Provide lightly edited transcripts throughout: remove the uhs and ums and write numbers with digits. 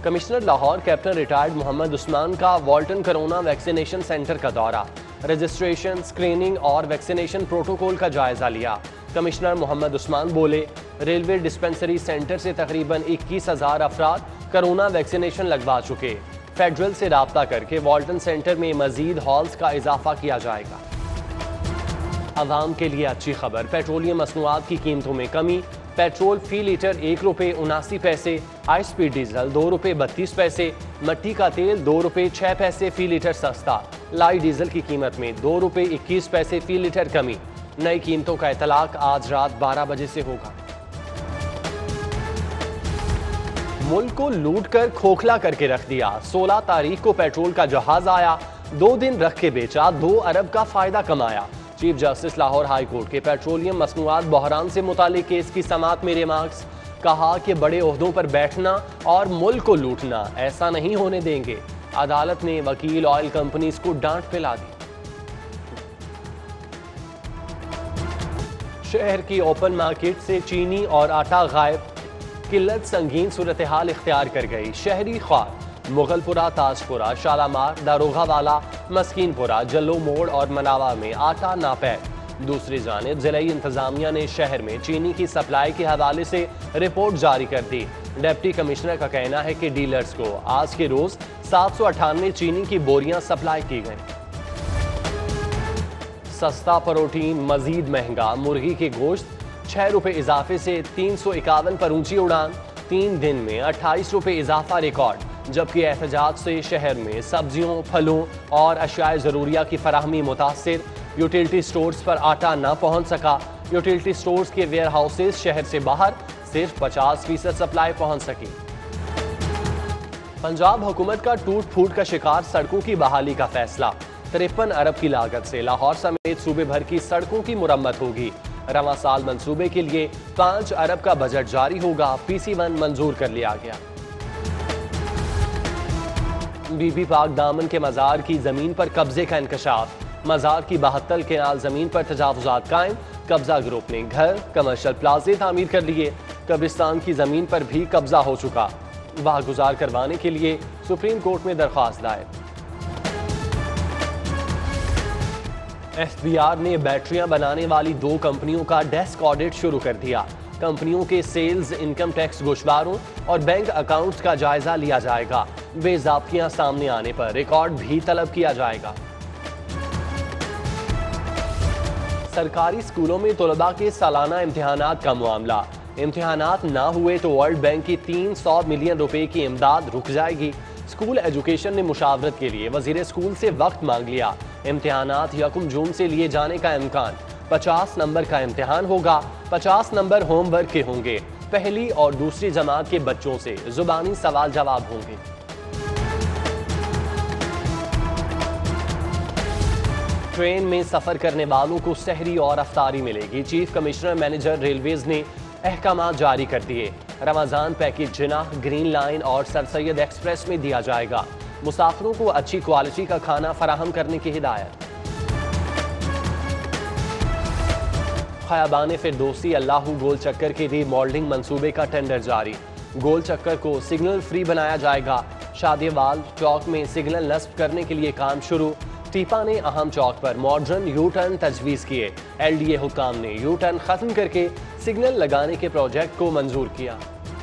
Commissioner Lahore captain retired Mohammad Usman का Walton corona vaccination centre का दौरा, रजिस्ट्रेशन, स्क्रीनिंग और वैक्सीनेशन प्रोटोकॉल का जायजा लिया। कमिश्नर मोहम्मद उस्मान बोले, रेलवे डिस्पेंसरी सेंटर से तकरीबन 21,000 अफराद कोरोना वैक्सीनेशन लगवा चुके। फेडरल से राब्ता करके वॉल्टन सेंटर में मजीद हॉल्स का इजाफा किया जाएगा। आवाम के लिए अच्छी खबर, पेट्रोलियम मसनूआत की कीमतों में कमी। पेट्रोल फी लीटर 1 रुपये 79 पैसे, हाई स्पीड डीजल 2 रुपये 32 पैसे, मट्टी का तेल 2 रुपये 6 पैसे फी लीटर सस्ता। लाइट डीजल की कीमत में 2 रुपये 21 पैसे फी लीटर कमी। नई कीमतों का इतलाक आज रात 12 बजे से होगा। मुल्क को लूट कर खोखला करके रख दिया। 16 तारीख को पेट्रोल का जहाज आया, 2 दिन रख के बेचा, 2 अरब का फायदा कमाया। Chief justice Lahore high court के पेट्रोलियम मसनूआत बहरान से मुतालिक केस की समाअत में रिमार्क्स, कहा कि बड़े ओहदों पर बैठना और मुल्क को लूटना ऐसा नहीं होने देंगे। अदालत ने वकील ऑयल कंपनीज को डांट पिला दी। शहर की ओपन मार्केट से चीनी और आटा गायब, किल्लत संगीन सूरत हाल इख्तियार कर गई। शहरी ख्वार मुगलपुरा, ताजपुरा, शालामार, दारोगा वाला, मस्कीनपुरा, जल्लो मोड़ और मनावा में आटा नापैद। दूसरी जानिब जिलाई इंतजामिया ने शहर में चीनी की सप्लाई के हवाले से रिपोर्ट जारी कर दी। डिप्टी कमिश्नर का कहना है कि डीलर्स को आज के रोज 798 चीनी की बोरियां सप्लाई की गई। सस्ता प्रोटीन मजीद महंगा, मुर्गी के गोश्त 6 रुपये इजाफे से 351 पर ऊंची उड़ान। 3 दिन में 28 रुपये इजाफा रिकॉर्ड। जबकि एहतजाज से शहर में सब्जियों, फलों और अशियाए ज़रूरिया की फराहमी मुतासिर। यूटिलिटी स्टोर्स पर आटा न पहुंच सका। यूटिलिटी स्टोर्स के वेयर हाउसेज शहर से बाहर सिर्फ 50% सप्लाई पहुंच सकी। पंजाब हुकूमत का टूट फूट का शिकार सड़कों की बहाली का फैसला। 53 अरब की लागत से लाहौर समेत सूबे भर की सड़कों की मुरम्मत होगी। रवां साल मंसूबे के लिए 5 अरब का बजट जारी होगा। PC1 मंजूर कर लिया गया। बीबी पाक दामन के मज़ार की जमीन पर कब्जे का इंकशाफ। मज़ार की 72 केनाल जमीन पर तजावुजात कायम। कब्जा ग्रुप ने घर, कमर्शियल प्लाजे तामीर कर लिए। कब्रिस्तान की जमीन पर भी कब्जा हो चुका। वाह गुजार करवाने के लिए सुप्रीम कोर्ट में दरख्वास्त दायर। FBR ने बैटरियां बनाने वाली 2 कंपनियों का डेस्क ऑडिट शुरू कर दिया। कंपनियों के सेल्स, इनकम टैक्स गोशवारों और बैंक अकाउंट्स का जायजा लिया जाएगा। बेज़ाब्तियां सामने आने पर रिकॉर्ड भी तलब किया जाएगा। सरकारी स्कूलों में तलबा के सालाना इम्तिहानात का मामला। इम्तिहानात ना हुए तो वर्ल्ड बैंक की 300 मिलियन रुपए की इमदाद रुक जाएगी। स्कूल एजुकेशन ने मुशावरत के लिए वजीर स्कूल से वक्त मांग लिया। इम्तिहानात 1 जून से लिए जाने का इम्कान। 50 नंबर का इम्तिहान होगा। 50 नंबर होमवर्क के होंगे। पहली और दूसरी जमात के बच्चों से जुबानी सवाल जवाब होंगे। ट्रेन में सफर करने वालों को सहरी और अफ्तारी मिलेगी। चीफ कमिश्नर मैनेजर रेलवेज ने अहकाम जारी कर दिए। Ramzan package Jinnah, green line और सर सैयद एक्सप्रेस में दिया जाएगा। मुसाफिरों को अच्छी क्वालिटी का खाना फराहम करने की हिदायत। खयाबान फिरदौसी अल्लाहू गोल चक्कर के रीमॉडलिंग मंसूबे का टेंडर जारी। गोल चक्कर को सिग्नल फ्री बनाया जाएगा। शादीवाल चौक में सिग्नल नस्ब करने के लिए काम शुरू। टीपा ने अहम चौक पर मॉडर्न यू टर्न तजवीज़ किए। LDA हुकाम ने यू टर्न खत्म करके सिग्नल लगाने के प्रोजेक्ट को मंजूर किया।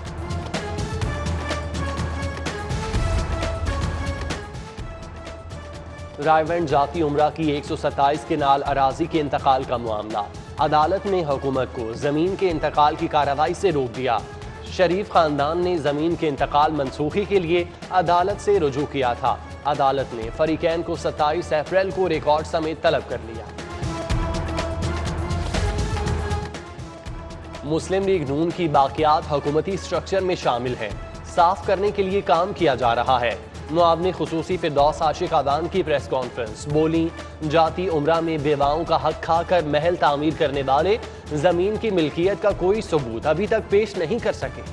रायवंड जाती उम्रा की 127 केनाल अराजी के इंतकाल का मामला। अदालत ने हुकूमत को जमीन के इंतकाल की कार्रवाई से रोक दिया। शरीफ खानदान ने जमीन के इंतकाल मनसूखी के लिए अदालत से रुजू किया था। अदालत ने फरीकैन को 27 अप्रैल को रिकॉर्ड समेत तलब कर लिया। मुस्लिम लीग नून की बाकियात हुकूमती स्ट्रक्चर में शामिल है, साफ करने के लिए काम किया जा रहा है। मुआवने खुसूसी फिरदौस आशिक आदान की प्रेस कॉन्फ्रेंस। बोली, जाती उम्रा में बेवाओं का हक खाकर महल तामीर करने वाले जमीन की मिल्कियत का कोई सबूत अभी तक पेश नहीं कर सके।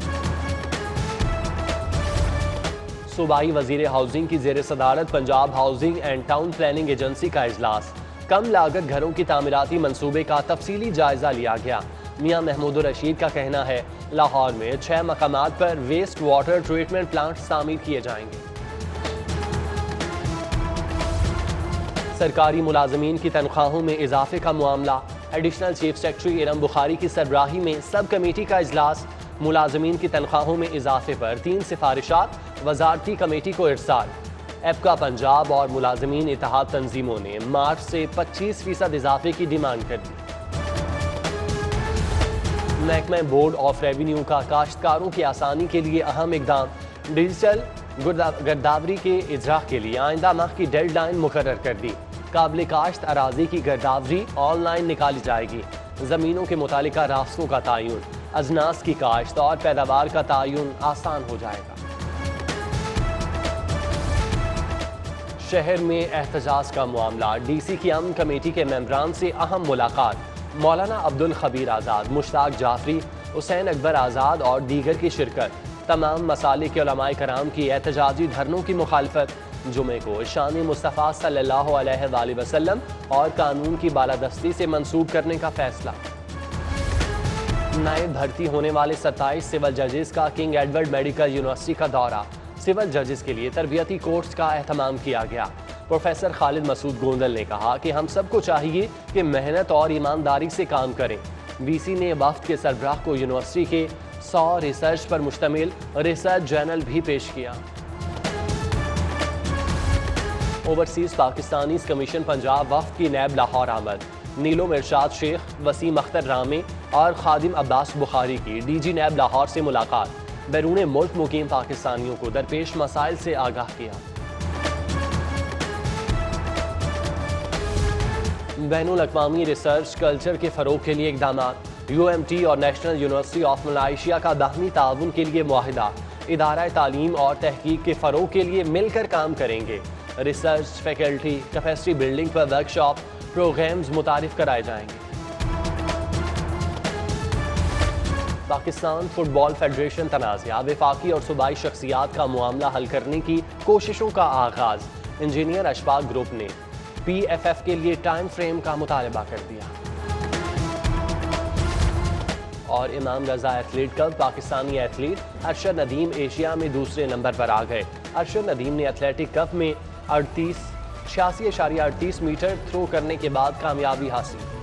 सूबाई वजीर हाउसिंग की जेर सदारत Punjab housing and town planning agency का इजलास। कम लागत घरों की तामीराती मंसूबे का तफसीली जायजा लिया गया। मियां महमूद रशीद का कहना है लाहौर में 6 मकामात पर वेस्ट वाटर ट्रीटमेंट प्लांट तामीर किए जाएंगे। सरकारी मुलाजमीन की तनख्वाहों में इजाफे का मामला। Additional chief secretary Iram Bukhari की सरबराही में सब कमेटी का इजलास। मुलाजमीन की तनख्वाहों में इजाफे पर 3 सिफारिशात वजारती कमेटी को इरसाल। एपका पंजाब और मुलाजमीन इत्तेहाद तंजीमों ने मार्च से 25% इजाफे की डिमांड कर दी। महकमा बोर्ड ऑफ रेवेन्यू का काश्तकारों की आसानी के लिए अहम इकदाम। डिजिटल गिरदावरी के इजरा के लिए आइंदा माह की डेडलाइन मुकर्रर कर दी। काबिल काश्त अराजी की गिरदावरी ऑनलाइन निकाली जाएगी। जमीनों के मुतालिका रास्तों का तयन, अजनास की काश्त और पैदावार का तयन आसान हो जाएगा। शहर में एहतजाज का मामला। डीसी की अमन कमेटी के मेंबरान से अहम मुलाकात। मौलाना अब्दुल खबीर आज़ाद, मुश्ताक जाफरी, हुसैन अकबर आज़ाद और दीगर की शिरकत। तमाम मसाले के उलमाए कराम की एहतजाजी धरनों की मुखालफत। जुमे को शान मुस्तफ़ा सल्लल्लाहु अलैहि वसल्लम और कानून की बालादस्ती से मंसूब करने का फैसला। नए भर्ती होने वाले 27 सिविल जजेस का किंग एडवर्ड मेडिकल यूनिवर्सिटी का दौरा। सिविल जजेस के लिए तरबियती कोर्स का एहतमाम किया गया। प्रोफेसर खालिद मसूद गोंदल ने कहा कि हम सबको चाहिए कि मेहनत और ईमानदारी से काम करें। वीसी ने वफ्द के सरबराह को यूनिवर्सिटी के 100 रिसर्च पर मुश्तमिल रिसर्च जर्नल भी पेश किया। ओवरसीज पाकिस्तानी कमीशन पंजाब वफ्द की नैब लाहौर आमद। नीलो इरशाद शेख, वसीम अख्तर रामे और खादिम अब्बास बुखारी की डीजी नैब लाहौर से मुलाकात। बैरून मुल्क मुकीम पाकिस्तानियों को दरपेश मसाइल से आगाह किया। बैनुल अक़वामी रिसर्च कल्चर के फ़रोग़ के लिए इक़दामात। UMT और नेशनल यूनिवर्सिटी ऑफ मलाइशिया का बाहमी ताउन के लिए मुआहिदा। इदारा तालीम और तहकीक के फ़रोग़ के लिए मिलकर काम करेंगे। रिसर्च फैकल्टी कैपेसिटी बिल्डिंग पर वर्कशॉप प्रोग्राम्स मुतारिफ कराए जाएंगे। पाकिस्तान फुटबॉल फेडरेशन तनाज़ा, वफाकी और सूबाई शख्सियात का मामला हल करने की कोशिशों का आगाज़। इंजीनियर अशफाक ग्रुप ने PFF के लिए टाइम फ्रेम का मुतालबा कर दिया। और Imam Raza athlete cup, Pakistani athlete Arshad Nadeem Asia में दूसरे नंबर पर आ गए। अरशद नदीम ने एथलेटिक कप में 86.38 मीटर थ्रो करने के बाद कामयाबी हासिल।